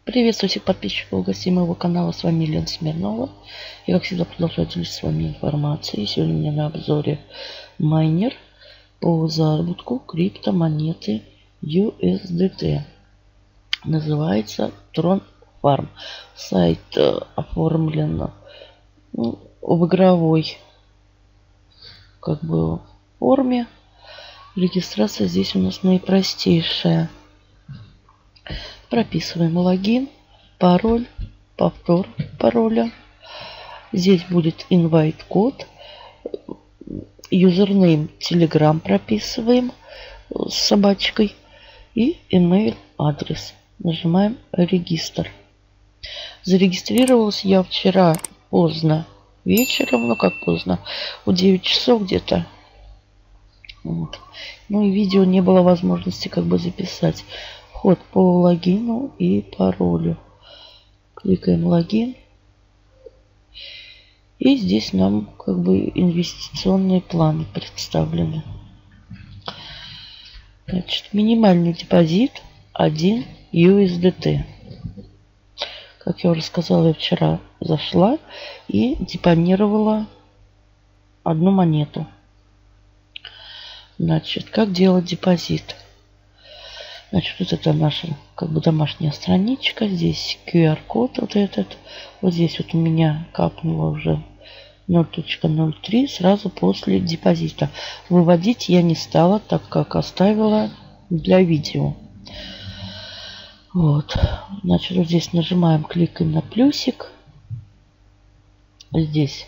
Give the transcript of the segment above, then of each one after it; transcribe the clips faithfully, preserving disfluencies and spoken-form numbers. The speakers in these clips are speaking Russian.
Приветствую всех подписчиков и гостей моего канала. С вами Елена Смирнова. Я, как всегда, продолжаю делиться с вами информацией. Сегодня у меня на обзоре майнер по заработку криптомонеты ю эс ди ти. Называется Tron Farm. Сайт э, оформлен ну, в игровой как бы форме. Регистрация здесь у нас наипростейшая. Прописываем логин, пароль, повтор пароля. Здесь будет invite код. Юзернейм Telegram прописываем с собачкой. И email адрес. Нажимаем регистр. Зарегистрировалась я вчера поздно вечером. Ну как поздно? В девять часов где-то. Вот. Ну и видео не было возможности как бы записать. Вход по логину и паролю. Кликаем логин. И здесь нам как бы инвестиционные планы представлены. Значит, минимальный депозит один ю эс ди ти. Как я уже сказала, я вчера зашла и депонировала одну монету. Значит, как делать депозит? Значит, вот это наша как бы домашняя страничка. Здесь ку ар код вот этот. Вот здесь вот у меня капнуло уже ноль точка ноль три сразу после депозита. Выводить я не стала, так как оставила для видео. Вот. Значит, вот здесь нажимаем, кликаем на плюсик. Здесь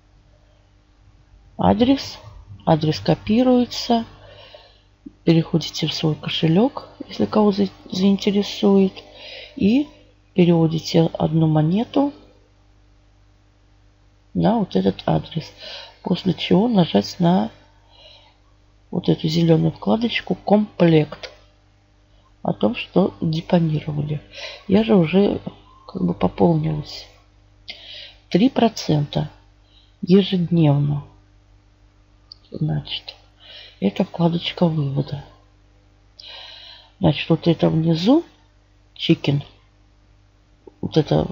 адрес. Адрес копируется. Переходите в свой кошелек, если кого заинтересует. И переводите одну монету на вот этот адрес. После чего нажать на вот эту зеленую вкладочку «Комплект». О том, что депонировали. Я же уже как бы пополнилась. три процента ежедневно. Значит. Это вкладочка вывода. Значит, вот это внизу чикен. Вот это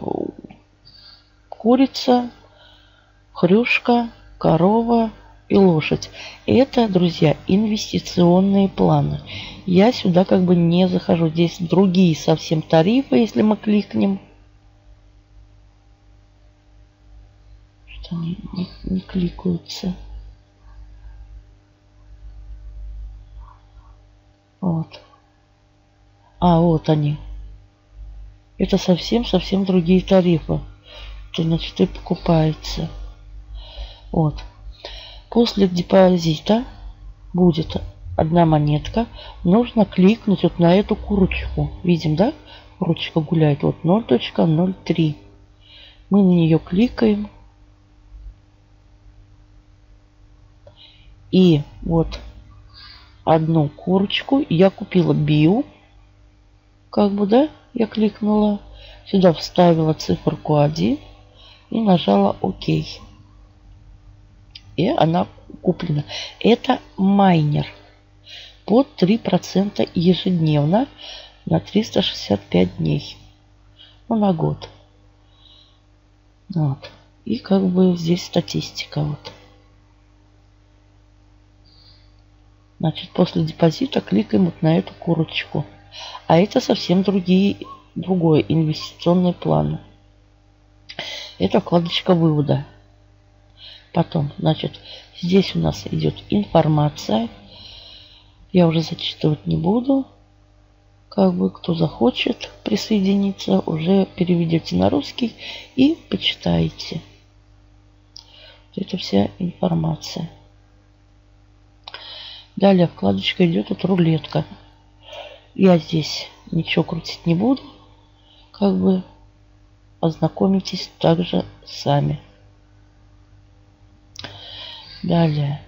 курица, хрюшка, корова и лошадь. Это, друзья, инвестиционные планы. Я сюда как бы не захожу. Здесь другие совсем тарифы, если мы кликнем. Что они не, не кликаются. Вот. А, вот они. Это совсем-совсем другие тарифы. То, значит, и покупается. Вот. После депозита будет одна монетка. Нужно кликнуть вот на эту курочку. Видим, да? Курочка гуляет. Вот ноль точка ноль три. Мы на нее кликаем. И вот одну курочку я купила био. Как бы, да? Я кликнула. Сюда вставила циферку один. И нажала ОК. И она куплена. Это майнер. Под три процента ежедневно. На триста шестьдесят пять дней. Ну, на год. Вот. И как бы здесь статистика. Вот. Значит, после депозита кликаем вот на эту курочку. А это совсем другие, другой инвестиционный план. Это вкладочка вывода. Потом, значит, здесь у нас идет информация. Я уже зачитывать не буду. Как бы, кто захочет присоединиться, уже переведете на русский и почитаете. Это вся информация. Далее вкладочка идет вот рулетка. Я здесь ничего крутить не буду. Как бы ознакомитесь также сами. Далее.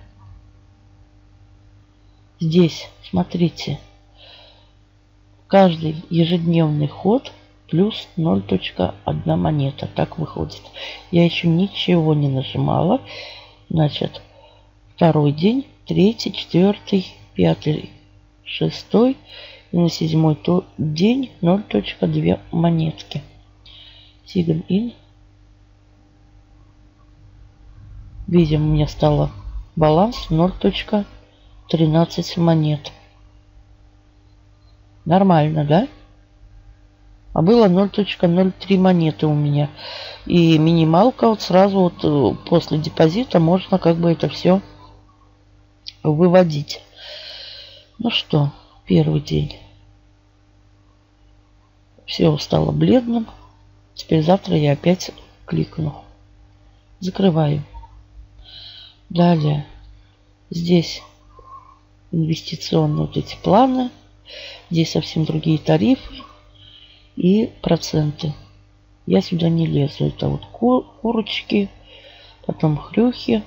Здесь, смотрите. Каждый ежедневный ход плюс ноль точка одна монета. Так выходит. Я еще ничего не нажимала. Значит, второй день. Третий, четвертый, пятый, шестой И на седьмой то день ноль точка два монетки. Sign in. Видим, у меня стало баланс ноль точка тринадцать монет. Нормально, да? А было ноль точка ноль три монеты у меня. И минималка вот сразу вот после депозита можно как бы это все выводить. Ну что, первый день. Все стало бледным. Теперь завтра я опять кликну. Закрываю. Далее. Здесь инвестиционные вот эти планы. Здесь совсем другие тарифы и проценты. Я сюда не лезу. Это вот ку курочки, потом хрюхи,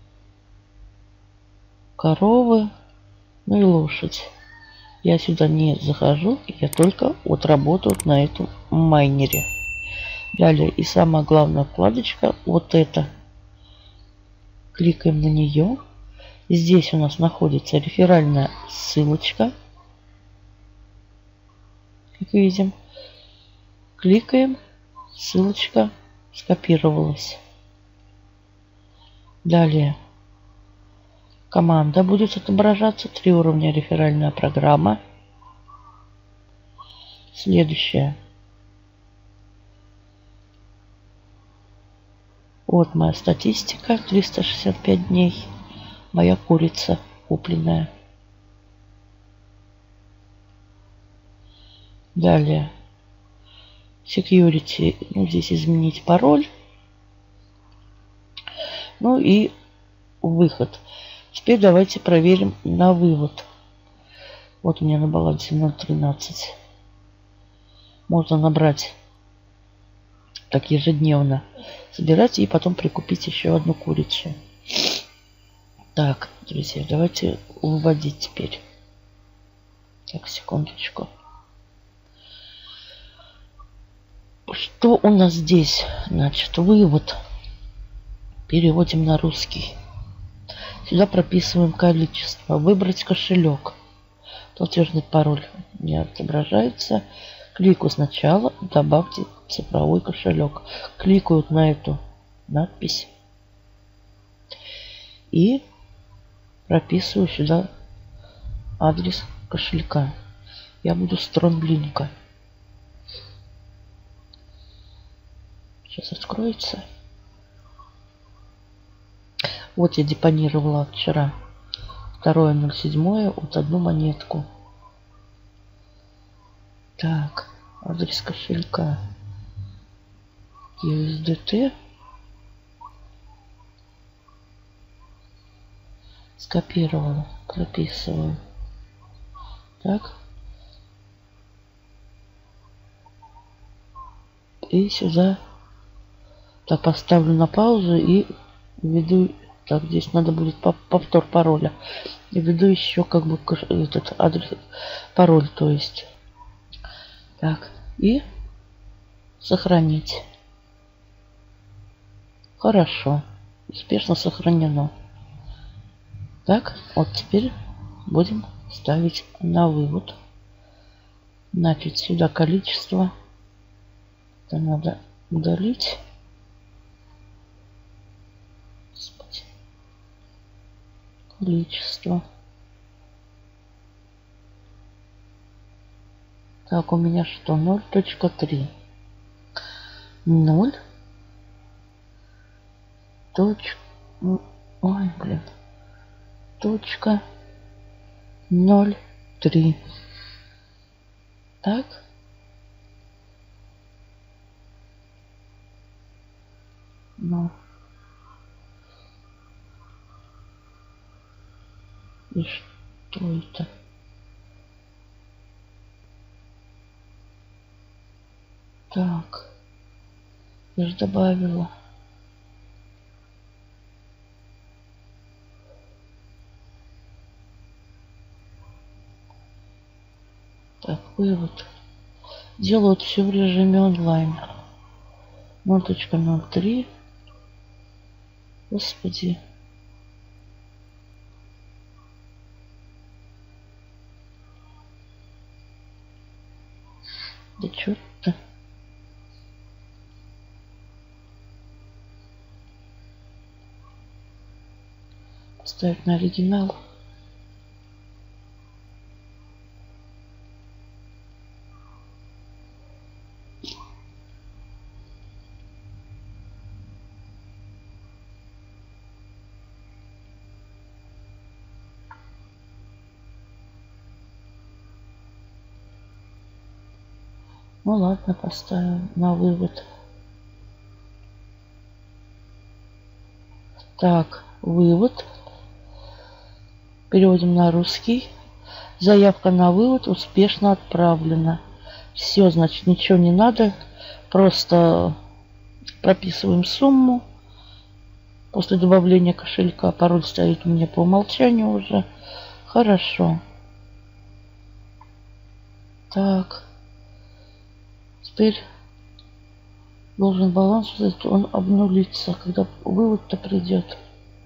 коровы, ну и лошадь. Я сюда не захожу. Я только вот работаю на этом майнере. Далее. И самая главная вкладочка. Вот это. Кликаем на нее. Здесь у нас находится реферальная ссылочка. Как видим. Кликаем. Ссылочка скопировалась. Далее. Команда будет отображаться. Три уровня реферальная программа. Следующее. Вот моя статистика. триста шестьдесят пять дней. Моя курица купленная. Далее. Security. Ну, здесь изменить пароль. Ну и выход. Теперь давайте проверим на вывод. Вот у меня на балансе ноль тринадцать. Можно набрать так ежедневно. Собирать и потом прикупить еще одну курицу. Так, друзья, давайте выводить теперь. Так, секундочку. Что у нас здесь? Значит, вывод. Переводим на русский. Сюда прописываем количество. Выбрать кошелек. Платежный пароль не отображается. Кликаю сначала. Добавьте цифровой кошелек. Кликаю на эту надпись. И прописываю сюда адрес кошелька. Я буду Стронглинка. Сейчас откроется. Вот я депонировала вчера. Второе ноль семь. Вот одну монетку. Так. Адрес кошелька. ю эс ди ти. Скопировала. Прописываю. Так. И сюда. Так, поставлю на паузу и введу. Так, здесь надо будет повтор пароля. И введу еще как бы этот адрес, пароль, то есть. Так, и сохранить. Хорошо. Успешно сохранено. Так, вот теперь будем ставить на вывод. Значит, сюда количество. Это надо удалить. Господи. Количество. Так, у меня что? ноль точка три. ноль. Точка. Ой, блин. Точка. ноль три. Так. Ну. И что это? Так. Я же добавила. Так, вывод. Делают все в режиме онлайн. ноль точка ноль три. Господи. Да чё-то. Поставить на оригинал. Ну ладно, поставим на вывод. Так, вывод. Переводим на русский. Заявка на вывод успешно отправлена. Все, значит, ничего не надо. Просто прописываем сумму. После добавления кошелька пароль стоит у меня по умолчанию уже. Хорошо. Так. Теперь должен баланс, он обнулится, когда вывод-то придет.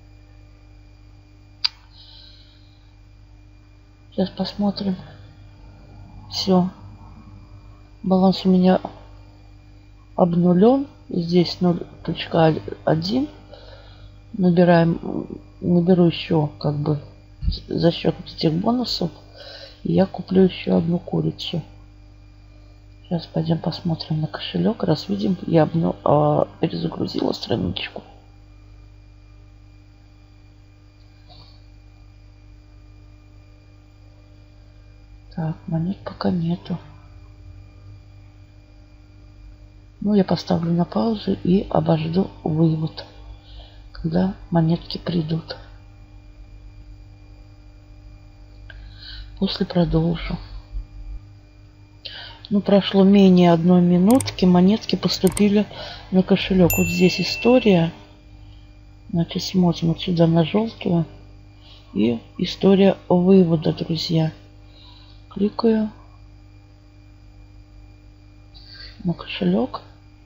Сейчас посмотрим. Все. Баланс у меня обнулен. Здесь ноль точка один. Набираем, наберу еще как бы за счет этих бонусов. И я куплю еще одну курицу. Сейчас пойдем посмотрим на кошелек. Раз видим, я обну, а, перезагрузила страничку. Так, монет пока нету. Ну, я поставлю на паузу и обожду вывод, когда монетки придут. После продолжу. Ну, прошло менее одной минутки. Монетки поступили на кошелек. Вот здесь история. Значит, смотрим отсюда на желтую. И история вывода, друзья. Кликаю на кошелек.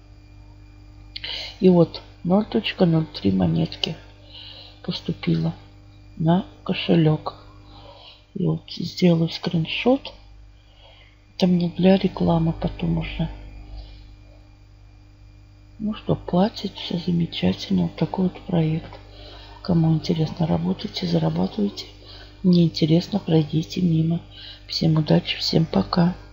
И вот ноль точка ноль три монетки поступило на кошелек. И вот сделаю скриншот. Это мне для рекламы потом уже. Ну что, платить, все замечательно. Вот такой вот проект. Кому интересно, работайте, зарабатывайте. Не интересно, пройдите мимо. Всем удачи, всем пока.